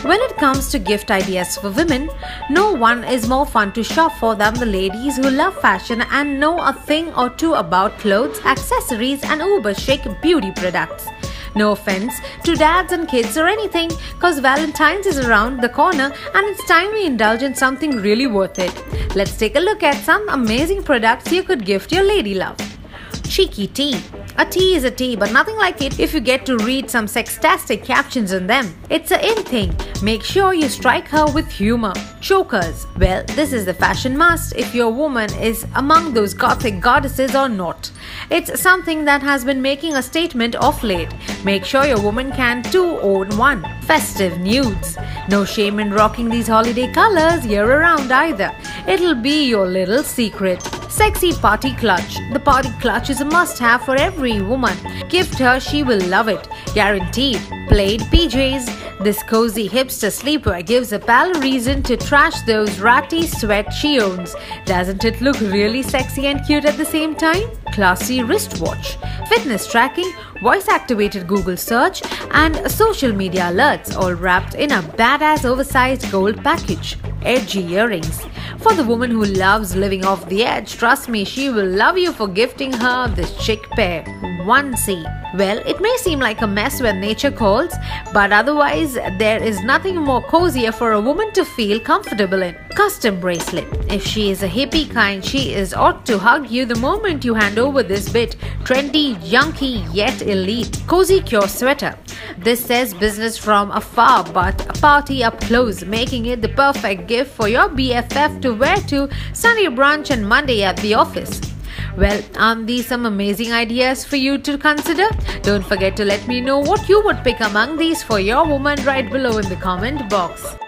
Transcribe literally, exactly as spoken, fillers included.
When it comes to gift ideas for women, no one is more fun to shop for than the ladies who love fashion and know a thing or two about clothes, accessories and uber chic beauty products. No offense to dads and kids or anything, cause Valentine's is around the corner and it's time we indulge in something really worth it. Let's take a look at some amazing products you could gift your lady love. Cheeky tea. A tea is a tea, but nothing like it if you get to read some sextastic captions in them. It's a in thing. Make sure you strike her with humor. Chokers. Well, this is the fashion must if your woman is among those gothic goddesses or not. It's something that has been making a statement of late. Make sure your woman can too own one. Festive nudes. No shame in rocking these holiday colors year around either. It'll be your little secret. Sexy party clutch. The party clutch is a must-have for every woman. Gift her, she will love it. Guaranteed. Plaid P Js. This cozy hipster sleepwear gives a pal a reason to trash those ratty sweat she owns. Doesn't it look really sexy and cute at the same time? Classy wristwatch. Fitness tracking, voice-activated Google search and social media alerts all wrapped in a badass oversized gold package. Edgy earrings. For the woman who loves living off the edge, trust me, she will love you for gifting her this chic pair. Onesie. Well, it may seem like a mess when nature calls, but otherwise there is nothing more cozier for a woman to feel comfortable in. Custom bracelet. If she is a hippie kind, she is ought to hug you the moment you hand over this bit. Trendy, junky, yet elite. Cozy Cure sweater. This says business from afar but a party up close, making it the perfect gift for your B F F to wear to Sunday brunch and Monday at the office. Well, aren't these some amazing ideas for you to consider? Don't forget to let me know what you would pick among these for your woman right below in the comment box.